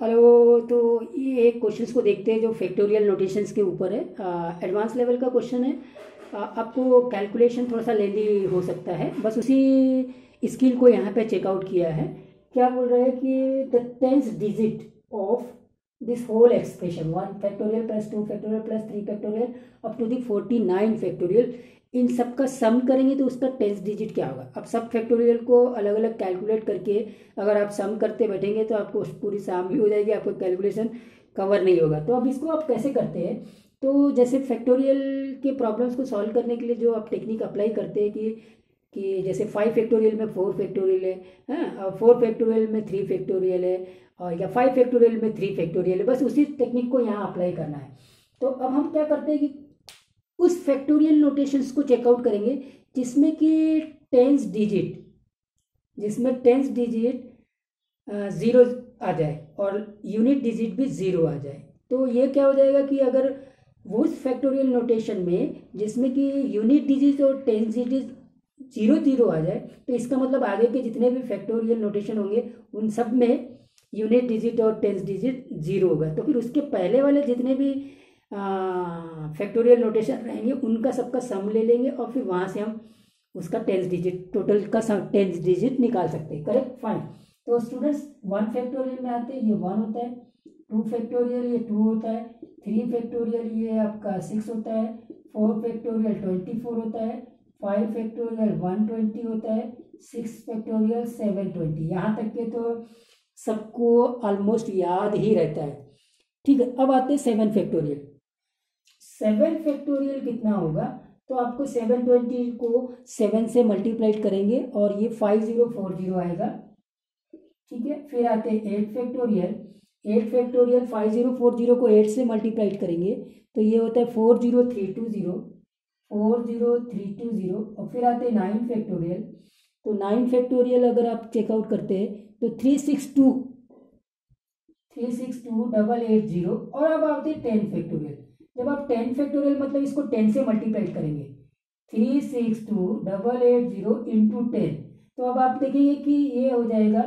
Hello. तो ये एक क्वेश्चंस को देखते हैं जो फैक्टोरियल नोटेशंस के ऊपर है। एडवांस लेवल का क्वेश्चन है। आपको कैलकुलेशन थोड़ा सा लेंदी हो सकता है, बस उसी स्किल को यहाँ पे चेकआउट किया है। क्या बोल रहे हैं कि the tenth digit of this whole expression 1 factorial plus 2 factorial plus 3 factorial up to the 49 factorial, इन सब का सम करेंगे तो उसका टेंथ डिजिट क्या होगा। अब सब फैक्टोरियल को अलग अलग कैलकुलेट करके अगर आप सम करते बैठेंगे तो आपको पूरी शाम भी हो जाएगी, आपको कैलकुलेशन कवर नहीं होगा। तो अब इसको आप कैसे करते हैं, तो जैसे फैक्टोरियल के प्रॉब्लम्स को सॉल्व करने के लिए जो आप टेक्निक अप्लाई करते हैं कि जैसे 5 फैक्टोरियल में 4 फैक्टोरियल है, हाँ, और 4 फैक्टोरियल में 3 फैक्टोरियल है, और या 5 फैक्टोरियल में 3 फैक्टोरियल है, बस उसी टेक्निक को यहाँ अप्लाई करना है। तो अब हम क्या करते हैं कि उस फैक्टोरियल नोटेशंस को चेकआउट करेंगे जिसमें कि टेंस डिजिट जिसमें टेंस डिजिट ज़ीरो आ जाए और यूनिट डिजिट भी ज़ीरो आ जाए। तो ये क्या हो जाएगा कि अगर वो उस फैक्टोरियल नोटेशन में जिसमें कि यूनिट डिजिट और टेंस डिजिट जीरो जीरो आ जाए, तो इसका मतलब आगे के जितने भी फैक्टोरियल नोटेशन होंगे उन सब में यूनिट डिजिट और टेंस डिजिट जीरो होगा। तो फिर उसके पहले वाले जितने भी फैक्टोरियल नोटेशन रहेंगे उनका सबका सम ले लेंगे और फिर वहाँ से हम उसका टेंस डिजिट टोटल का टेंस डिजिट निकाल सकते हैं। Correct, fine. तो स्टूडेंट्स 1 फैक्टोरियल में आते हैं, ये 1 होता है। 2 फैक्टोरियल ये 2 होता है। 3 फैक्टोरियल ये आपका 6 होता है। 4 फैक्टोरियल 24 होता है। 5 फैक्टोरियल 120 होता है। 6 फैक्टोरियल 720। यहाँ तक के तो सबको ऑलमोस्ट याद ही रहता है। ठीक है, अब आते हैं 7 फैक्टोरियल। 7 फैक्टोरियल कितना होगा, तो आपको 720 को 7 से मल्टीप्लाइड करेंगे और ये 5040 आएगा। ठीक है, फिर आते हैं 8 फैक्टोरियल। 8 फैक्टोरियल 5040 को 8 से मल्टीप्लाइड करेंगे तो ये होता है 40320। 40320। और फिर आते हैं 9 फैक्टोरियल। तो 9 फैक्टोरियल अगर आप चेकआउट करते हैं तो 362,880। और अब आते हैं 10 फैक्टोरियल। जब आप 10 फैक्टोरियल मतलब इसको 10 से मल्टीप्लाइड करेंगे, 362,880 इंटू 10। तो अब आप देखेंगे कि ये हो जाएगा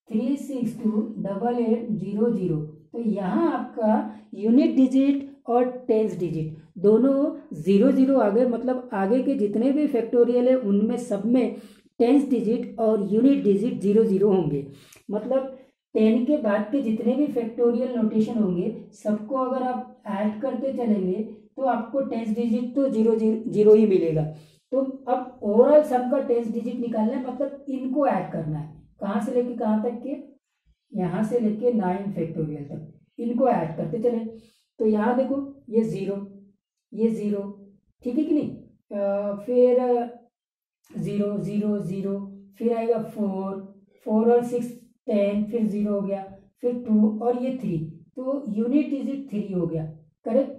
362,880। तो यहाँ आपका यूनिट डिजिट और टेंस डिजिट दोनों जीरो जीरो आ गए, मतलब आगे के जितने भी फैक्टोरियल है उनमें सब में टेंस डिजिट और यूनिट डिजिट जीरो जीरो होंगे। मतलब 10 के बाद के जितने भी फैक्टोरियल नोटेशन होंगे सबको अगर आप ऐड करते चलेंगे तो आपको टेंस डिजिट तो जीरो जीरो ही मिलेगा। तो अब ओवरऑल सबका टेंस डिजिट निकालना है, मतलब इनको ऐड करना है। कहाँ से लेके कहाँ तक के, यहाँ से लेके 9 फैक्टोरियल तक, इनको ऐड करते चले। तो यहाँ देखो ये ज़ीरो, ये ज़ीरो, ठीक है कि नहीं। फिर ज़ीरो ज़ीरो ज़ीरो, फिर आएगा 4, 4 और 6 10, फिर 0 हो गया, फिर 2 और ये 3। तो यूनिट डिजिट 3 हो गया। करेक्ट,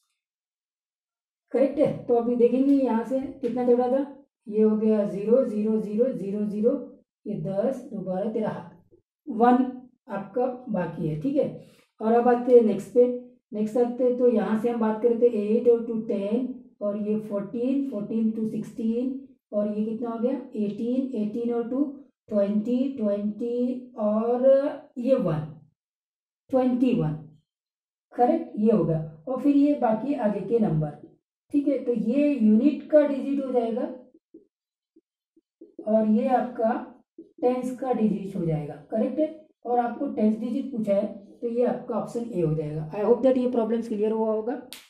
करेक्ट है। तो अभी देखेंगे यहाँ से कितना चल रहा था, ये हो गया 0 0 0 0 0, ये 10 दोबारा 13, 1 आपका बाकी है। ठीक है, और अब आते हैं नेक्स्ट पे। नेक्स्ट आते हैं तो यहाँ से हम बात करें तो 8 और 2 10, और ये 14, 14 टू 16, और ये कितना हो गया 18, 18 और 2 20, 20 और ये 1 21। करेक्ट, ये होगा। और फिर ये बाकी आगे के नंबर। ठीक है, तो ये यूनिट का डिजिट हो जाएगा और ये आपका टेंस का डिजिट हो जाएगा। करेक्ट है, और आपको टेंस डिजिट पूछा है तो ये आपका ऑप्शन ए हो जाएगा। आई होप दैट ये प्रॉब्लम्स क्लियर हुआ होगा।